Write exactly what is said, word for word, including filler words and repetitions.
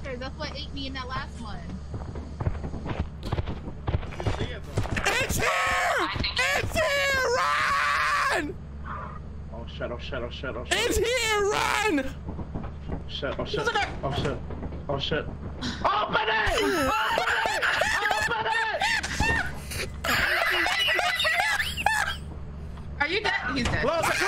monsters. That's what ate me in that last one. It's here! It's here! Run! Oh shit! Oh shit! Oh shit! Oh shit! It's here! Run! Shit! Oh shit! Oh shit! Oh shit! Open it! Open it! Open it! Are you dead? He's dead. Close it!